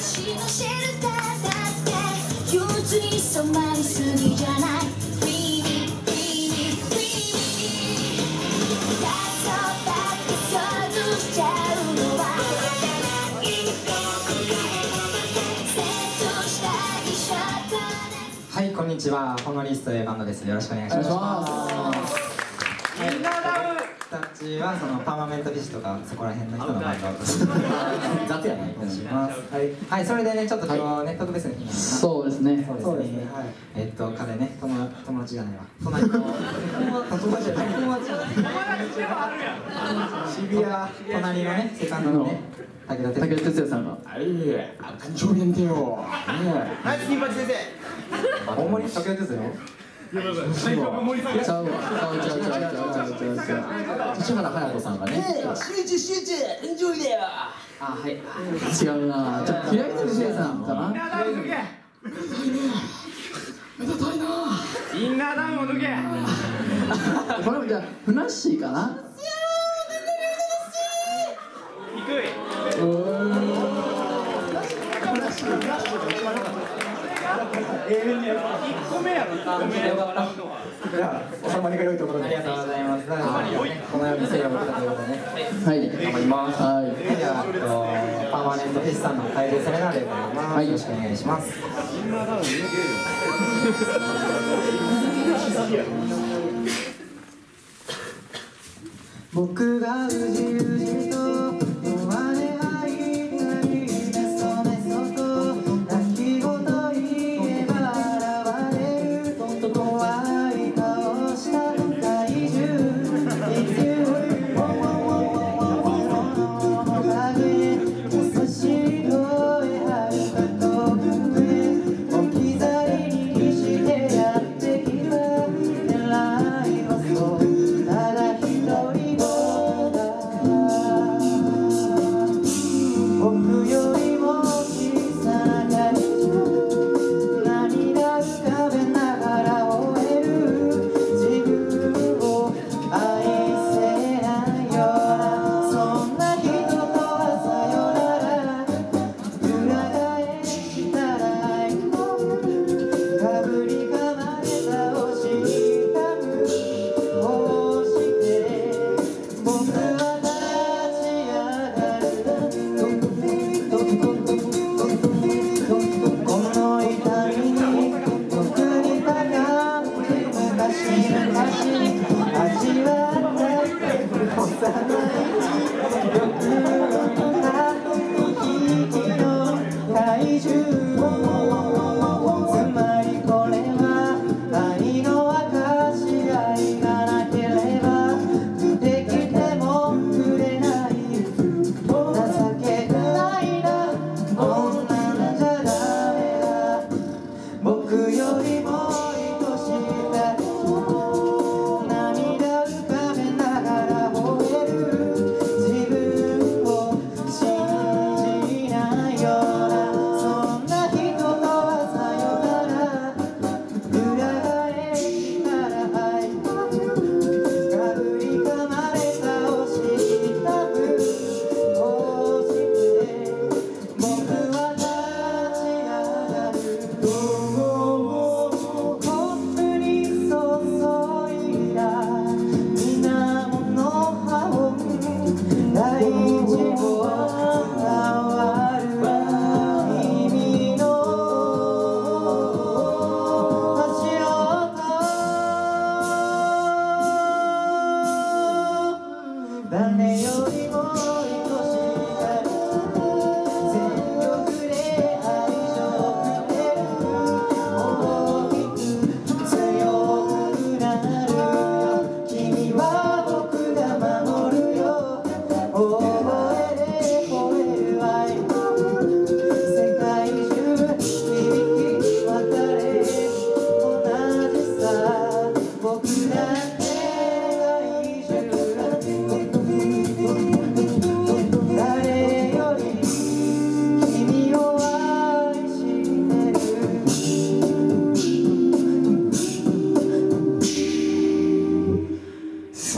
私のシェルターだって憂鬱に染まりすぎじゃない。 はい、こんにちは。ホノリスというバンドです。よろしくお願いします。みんなダウンたちはそのパーマメントフィッシュとかそこら辺の人のバンド雑やね。はい、それでね、ちょっと今日ね、特別な日なんで。 そうですね。 そうですね。彼ね、友達じゃないわ。隣の友達じゃない。渋谷隣のね、セカンドのね、武田鉄矢さんが。 誕生日なんてよ。ナイス金八先生。 大森武田鉄矢よ。 ちゃうわ。土原隼人さんがね。集中エンジョイだよ。 あ、はい。違うな。じゃあ平井哲也さんかな。 めでたいな。 インナーダウンを脱げ。 これもじゃあふなっしーかな。 低い。1個目やろ。 収まりが良いところでありがとうございます。このように声を受けたということでね。 はい。 頑張ります。ではパーマネントフィッシュさんのカエルセレナーデでございます。よろしくお願いします。僕がうじうじと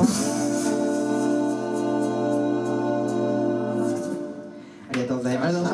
ありがとうございました。